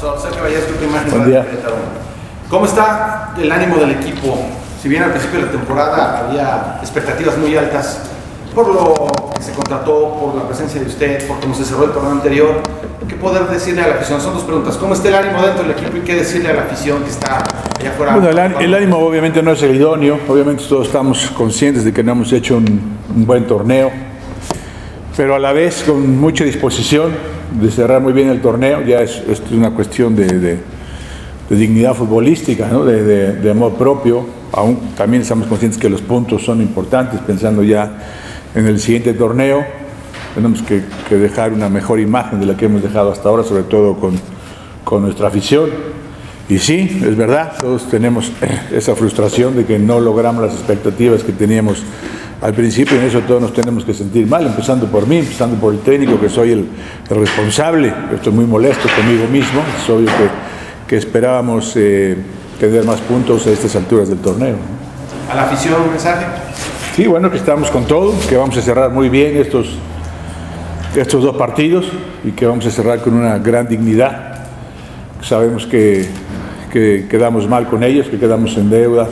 Profesor Sergio Valles, Grupo Imagen. Buen día. ¿Cómo está el ánimo del equipo? Si bien al principio de la temporada había expectativas muy altas por lo que se contrató, por la presencia de usted, por cómo se cerró el torneo anterior, ¿qué poder decirle a la afición? Son dos preguntas. ¿Cómo está el ánimo dentro del equipo y qué decirle a la afición que está allá afuera? Bueno, el ánimo obviamente no es el idóneo, obviamente todos estamos conscientes de que no hemos hecho un buen torneo, pero a la vez con mucha disposición de cerrar muy bien el torneo. Ya es una cuestión de dignidad futbolística, ¿no? de amor propio. Aún también estamos conscientes que los puntos son importantes, pensando ya en el siguiente torneo. Tenemos que dejar una mejor imagen de la que hemos dejado hasta ahora, sobre todo con nuestra afición. Y sí, es verdad, todos tenemos esa frustración de que no logramos las expectativas que teníamos al principio, y en eso todos nos tenemos que sentir mal, empezando por mí, empezando por el técnico, que soy el responsable. Yo estoy muy molesto conmigo mismo. Es obvio que esperábamos tener más puntos a estas alturas del torneo. ¿A la afición un mensaje? Sí, bueno, que estamos con todo, que vamos a cerrar muy bien estos dos partidos y que vamos a cerrar con una gran dignidad. Sabemos que quedamos mal con ellos, que quedamos en deuda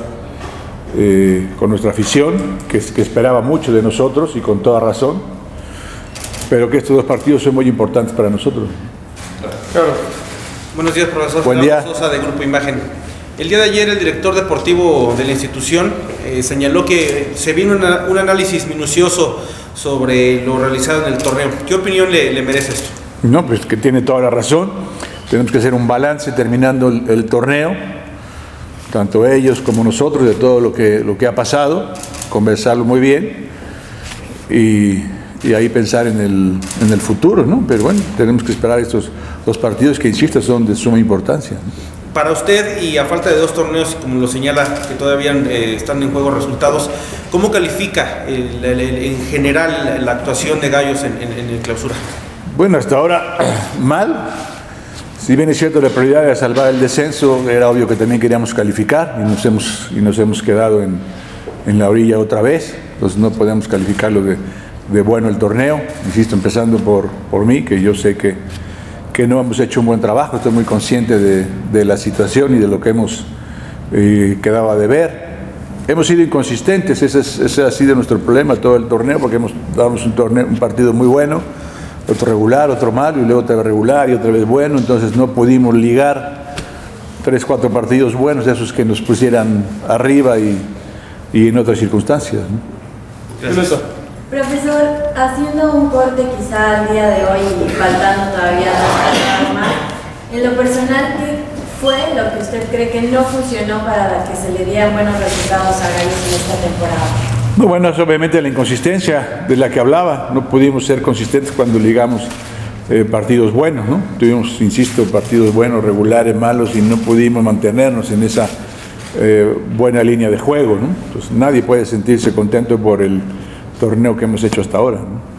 con nuestra afición, que esperaba mucho de nosotros y con toda razón, pero que estos dos partidos son muy importantes para nosotros. Claro. Buenos días, profesor. Buen día. Sosa, de Grupo Imagen. El día de ayer el director deportivo de la institución señaló que se vino un análisis minucioso sobre lo realizado en el torneo. ¿Qué opinión le merece esto? No, pues que tiene toda la razón. Tenemos que hacer un balance terminando el torneo, tanto ellos como nosotros, de todo lo que ha pasado, conversarlo muy bien y ahí pensar en el futuro, ¿no? Pero bueno, tenemos que esperar estos dos partidos que, insisto, son de suma importancia. Para usted, y a falta de dos torneos, como lo señala, que todavía están en juego resultados, ¿cómo califica en general la actuación de Gallos en el clausura? Bueno, hasta ahora mal. Si bien es cierto, la prioridad era salvar el descenso, era obvio que también queríamos calificar y nos hemos quedado en la orilla otra vez. Entonces no podemos calificarlo de bueno el torneo. Insisto, empezando por mí, que yo sé que no hemos hecho un buen trabajo. Estoy muy consciente de la situación y de lo que hemos quedado a deber. Hemos sido inconsistentes, ese ha sido nuestro problema todo el torneo, porque hemos dado un partido muy bueno, otro regular, otro malo, y luego otra vez regular y otra vez bueno. Entonces no pudimos ligar 3, 4 partidos buenos, esos que nos pusieran arriba y en otras circunstancias, ¿no? Gracias. Profesor, haciendo un corte quizá al día de hoy y faltando todavía más, en lo personal, ¿qué fue lo que usted cree que no funcionó para que se le dieran buenos resultados a Gallos en esta temporada? No, bueno, es obviamente la inconsistencia de la que hablaba. No pudimos ser consistentes cuando ligamos partidos buenos, ¿no? Tuvimos, insisto, partidos buenos, regulares, malos, y no pudimos mantenernos en esa buena línea de juego, ¿no? Entonces nadie puede sentirse contento por el torneo que hemos hecho hasta ahora, ¿no?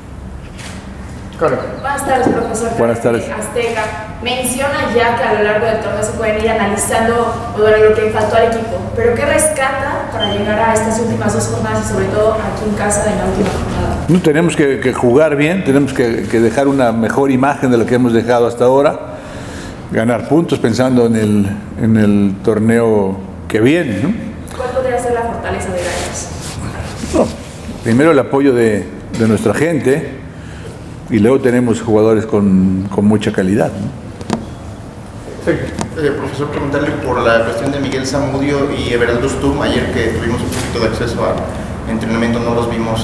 Claro. Buenas tardes, profesor. Buenas tardes. Azteca. Menciona ya que a lo largo del torneo se pueden ir analizando lo que faltó al equipo, pero ¿qué rescata para llegar a estas últimas dos jornadas y sobre todo aquí en casa en la última jornada? No, tenemos que jugar bien, tenemos que dejar una mejor imagen de lo que hemos dejado hasta ahora, ganar puntos pensando en el torneo que viene, ¿no? ¿Cuál podría ser la fortaleza de Gallos? No, primero el apoyo de nuestra gente, y luego tenemos jugadores con mucha calidad, ¿no? Sí. Profesor, preguntarle por la cuestión de Miguel Zamudio y Everaldo Sturm. Ayer que tuvimos un poquito de acceso a entrenamiento, no los vimos.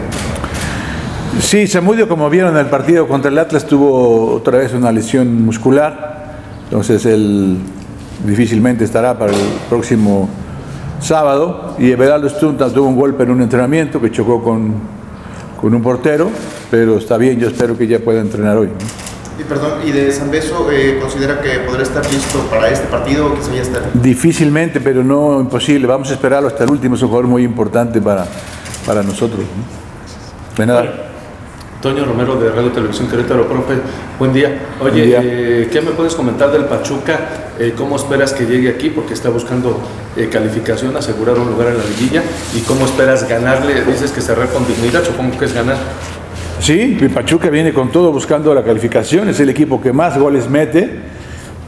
Sí, Zamudio, como vieron en el partido contra el Atlas, tuvo otra vez una lesión muscular, entonces él difícilmente estará para el próximo sábado. Y Everaldo Sturm tuvo un golpe en un entrenamiento que chocó con un portero, pero está bien, yo espero que ya pueda entrenar hoy, ¿no? Y perdón, ¿y de Zambeso considera que podrá estar listo para este partido o que se vaya a estar? Difícilmente, pero no imposible. Vamos a esperarlo hasta el último, es un jugador muy importante para nosotros, ¿no? De nada. Toño Romero de Radio Televisión Querétaro. Profe, buen día. Oye, buen día. ¿Qué me puedes comentar del Pachuca? ¿Cómo esperas que llegue aquí? Porque está buscando calificación, asegurar un lugar en la liguilla. ¿Y cómo esperas ganarle? Dices que cerrar con dignidad, supongo que es ganar. Sí, el Pachuca viene con todo buscando la calificación, es el equipo que más goles mete,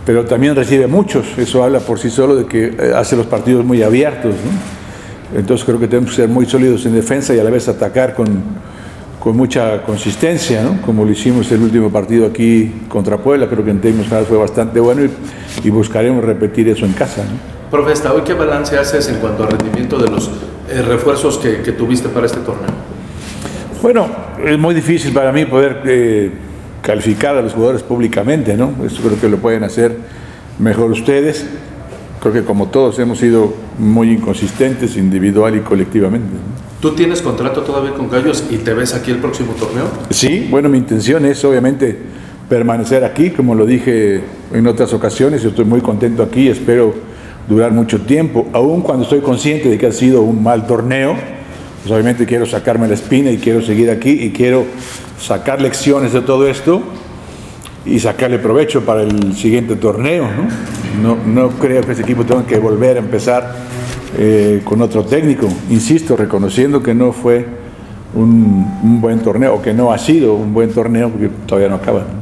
pero también recibe muchos. Eso habla por sí solo de que hace los partidos muy abiertos, ¿no? Entonces creo que tenemos que ser muy sólidos en defensa y a la vez atacar con mucha consistencia, ¿no? Como lo hicimos el último partido aquí contra Puebla. Creo que en términos generales fue bastante bueno y buscaremos repetir eso en casa, ¿no? Profe, hasta hoy, ¿qué balance haces en cuanto al rendimiento de los refuerzos que tuviste para este torneo? Bueno, es muy difícil para mí poder calificar a los jugadores públicamente, ¿no? Eso creo que lo pueden hacer mejor ustedes. Creo que como todos hemos sido muy inconsistentes individual y colectivamente, ¿no? ¿Tú tienes contrato todavía con Gallos y te ves aquí el próximo torneo? Sí, bueno, mi intención es obviamente permanecer aquí, como lo dije en otras ocasiones. Yo estoy muy contento aquí, espero durar mucho tiempo, aun cuando estoy consciente de que ha sido un mal torneo. Pues obviamente quiero sacarme la espina y quiero seguir aquí y quiero sacar lecciones de todo esto y sacarle provecho para el siguiente torneo, ¿no? No creo que ese equipo tenga que volver a empezar con otro técnico, insisto, reconociendo que no fue un buen torneo, o que no ha sido un buen torneo, porque todavía no acaba, ¿no?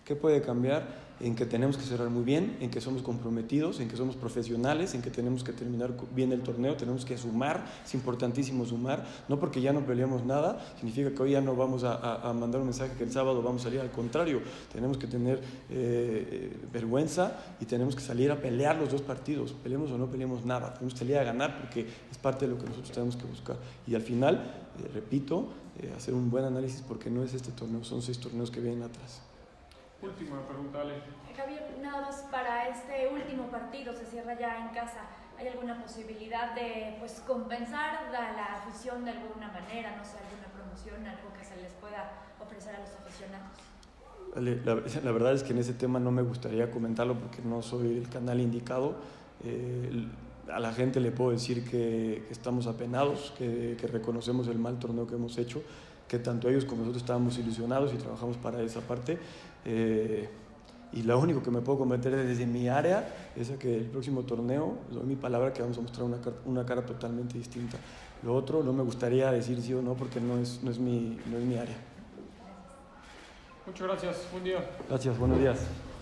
¿Qué puede cambiar? En que tenemos que cerrar muy bien, en que somos comprometidos, en que somos profesionales, en que tenemos que terminar bien el torneo, tenemos que sumar, es importantísimo sumar, no porque ya no peleamos nada, significa que hoy ya no vamos a mandar un mensaje que el sábado vamos a salir, al contrario, tenemos que tener vergüenza y tenemos que salir a pelear los dos partidos, peleemos o no peleemos nada, tenemos que salir a ganar porque es parte de lo que nosotros tenemos que buscar y al final, repito, hacer un buen análisis porque no es este torneo, son 6 torneos que vienen atrás. Última pregunta, Ale. Javier, nada más para este último partido, se cierra ya en casa. ¿Hay alguna posibilidad de compensar a la afición de alguna manera? No sé, alguna promoción, algo que se les pueda ofrecer a los aficionados. La verdad es que en ese tema no me gustaría comentarlo porque no soy el canal indicado. A la gente le puedo decir que estamos apenados, que reconocemos el mal torneo que hemos hecho, que tanto ellos como nosotros estábamos ilusionados y trabajamos para esa parte. Y lo único que me puedo comprometer desde mi área es a que el próximo torneo, doy mi palabra, que vamos a mostrar una cara totalmente distinta. Lo otro no me gustaría decir sí o no porque no es mi área. Muchas gracias, buen día. Gracias, buenos días.